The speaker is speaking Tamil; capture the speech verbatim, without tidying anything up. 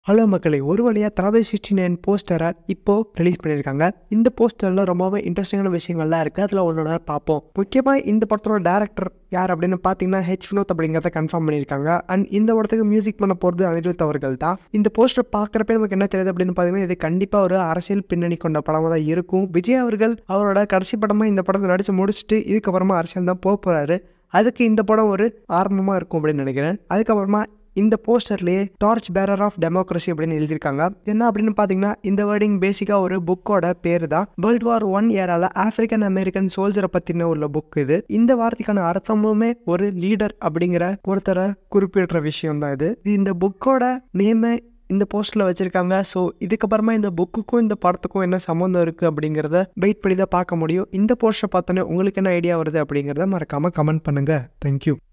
ஹலோ மக்களே! ஒரு வழியா தளபதி சிக்ஸ்டி நைன் போஸ்டர இப்போ ரிலீஸ் பண்ணியிருக்காங்க. இந்த போஸ்டர்ல ரொம்பவே இன்ட்ரெஸ்டிங்கான விஷயங்கள்லாம் இருக்கு. அதில ஒன்னொன்னா பார்ப்போம். முக்கியமா இந்த படத்தோட டைரக்டர் யார் அப்படின்னு பார்த்தீங்கன்னா, ஹெச் வினோத் அப்படிங்கிறத கன்ஃபார்ம் பண்ணியிருக்காங்க. அண்ட் இந்த படத்துக்கு மியூசிக் பண்ண போறது அனிருத் அவர்கள் தான். இந்த போஸ்டர் பார்க்குறப்ப நமக்கு என்ன தெரியுது அப்படின்னு பார்த்தீங்கன்னா, இது கண்டிப்பா ஒரு அரசியல் பின்னணி கொண்ட படமா தான் இருக்கும். விஜய் அவர்கள் அவரோட கடைசி படமா இந்த படத்த நடிச்சு முடிச்சுட்டு, இதுக்கப்புறமா அரசியல் தான் போப்போறாரு. அதுக்கு இந்த படம் ஒரு ஆரம்பமா இருக்கும் அப்படின்னு நினைக்கிறேன். அதுக்கப்புறமா இந்த போஸ்டர்லேயே டார்ச் பேரர் ஆஃப் டெமோக்ரஸி அப்படின்னு எழுதியிருக்காங்க. என்ன அப்படின்னு பார்த்தீங்கன்னா, இந்த வேர்டிங் பேசிக்காக ஒரு புக்கோட பேர் தான். வேர்ல்டு வார் ஒன் ஏரால ஆப்பிரிக்கன் அமெரிக்கன் சோல்ஜரை பற்றின உள்ள புக் இது. இந்த வார்த்தைக்கான அர்த்தமுமே ஒரு லீடர் அப்படிங்கிற ஒருத்தரை குறிப்பிடுற விஷயம் தான் இது. இந்த புக்கோட நேமை இந்த போஸ்டரில் வச்சுருக்காங்க. ஸோ இதுக்கப்புறமா இந்த புக்குக்கும் இந்த படத்துக்கும் என்ன சம்மந்தம் இருக்குது அப்படிங்கிறத வெயிட் பண்ணி தான் பார்க்க முடியும். இந்த போஸ்டரை பார்த்தோன்னே உங்களுக்கு என்ன ஐடியா வருது அப்படிங்கிறத மறக்காமல் கமெண்ட் பண்ணுங்கள். தேங்க்யூ.